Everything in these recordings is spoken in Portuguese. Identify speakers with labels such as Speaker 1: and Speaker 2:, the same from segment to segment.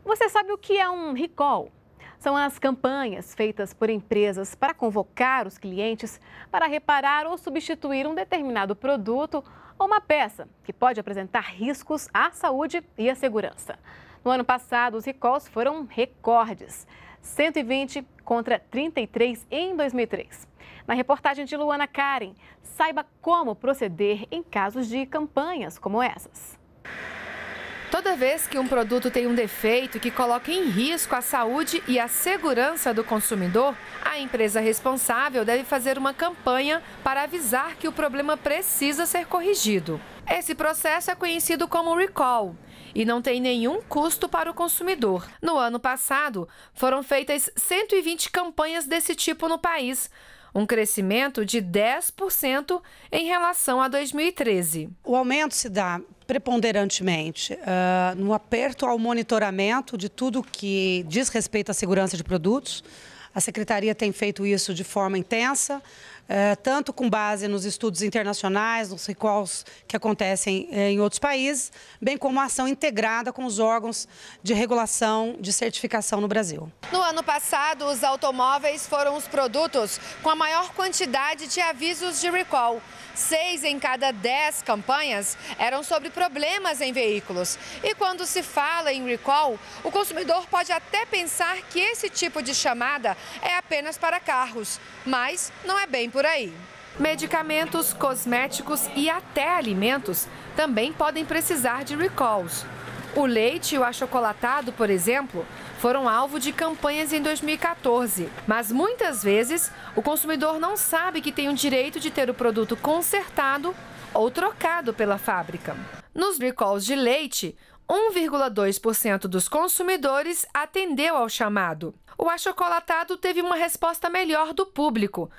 Speaker 1: Você sabe o que é um recall? São as campanhas feitas por empresas para convocar os clientes para reparar ou substituir um determinado produto ou uma peça que pode apresentar riscos à saúde e à segurança. No ano passado, os recalls foram recordes, 120 contra 33 em 2003. Na reportagem de Luana Karen, saiba como proceder em casos de campanhas como essas.
Speaker 2: Toda vez que um produto tem um defeito que coloca em risco a saúde e a segurança do consumidor, a empresa responsável deve fazer uma campanha para avisar que o problema precisa ser corrigido. Esse processo é conhecido como recall e não tem nenhum custo para o consumidor. No ano passado, foram feitas 120 campanhas desse tipo no país, um crescimento de 10% em relação a 2013.
Speaker 3: O aumento se dá preponderantemente no aperto ao monitoramento de tudo que diz respeito à segurança de produtos. A Secretaria tem feito isso de forma intensa, tanto com base nos estudos internacionais, nos recalls que acontecem em outros países, bem como a ação integrada com os órgãos de regulação de certificação no Brasil.
Speaker 2: No ano passado, os automóveis foram os produtos com a maior quantidade de avisos de recall. 6 em cada 10 campanhas eram sobre problemas em veículos. E quando se fala em recall, o consumidor pode até pensar que esse tipo de chamada é apenas para carros, mas não é bem por aí. Medicamentos, cosméticos e até alimentos também podem precisar de recalls. O leite e o achocolatado, por exemplo, foram alvo de campanhas em 2014. Mas muitas vezes o consumidor não sabe que tem o direito de ter o produto consertado ou trocado pela fábrica. Nos recalls de leite, 1,2% dos consumidores atendeu ao chamado. O achocolatado teve uma resposta melhor do público.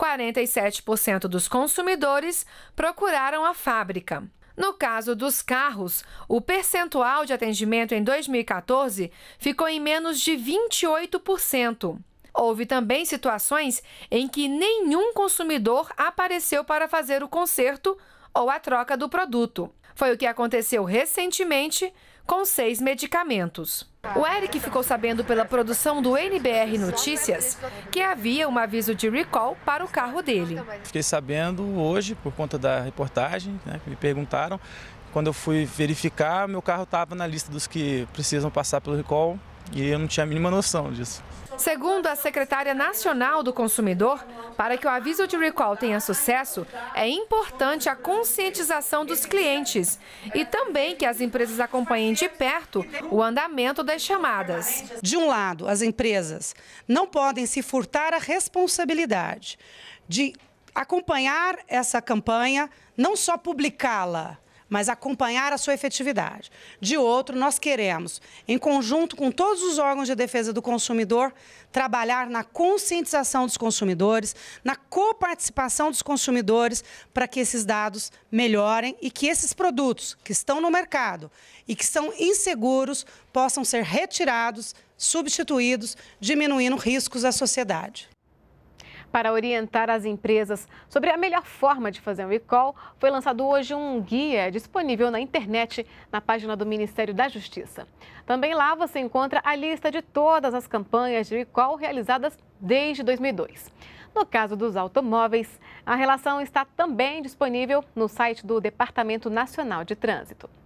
Speaker 2: 47% dos consumidores procuraram a fábrica. No caso dos carros, o percentual de atendimento em 2014 ficou em menos de 28%. Houve também situações em que nenhum consumidor apareceu para fazer o conserto ou a troca do produto. Foi o que aconteceu recentemente com 6 medicamentos. O Eric ficou sabendo pela produção do NBR Notícias que havia um aviso de recall para o carro dele.
Speaker 4: Fiquei sabendo hoje por conta da reportagem, que me perguntaram. Quando eu fui verificar, meu carro estava na lista dos que precisam passar pelo recall e eu não tinha a mínima noção disso.
Speaker 2: Segundo a secretária nacional do consumidor, para que o aviso de recall tenha sucesso, é importante a conscientização dos clientes e também que as empresas acompanhem de perto o andamento das chamadas.
Speaker 3: De um lado, as empresas não podem se furtar a responsabilidade de acompanhar essa campanha, não só publicá-la, mas acompanhar a sua efetividade. De outro, nós queremos, em conjunto com todos os órgãos de defesa do consumidor, trabalhar na conscientização dos consumidores, na coparticipação dos consumidores, para que esses dados melhorem e que esses produtos que estão no mercado e que são inseguros possam ser retirados, substituídos, diminuindo riscos à sociedade.
Speaker 1: Para orientar as empresas sobre a melhor forma de fazer um recall, foi lançado hoje um guia disponível na internet, na página do Ministério da Justiça. Também lá você encontra a lista de todas as campanhas de recall realizadas desde 2002. No caso dos automóveis, a relação está também disponível no site do Departamento Nacional de Trânsito.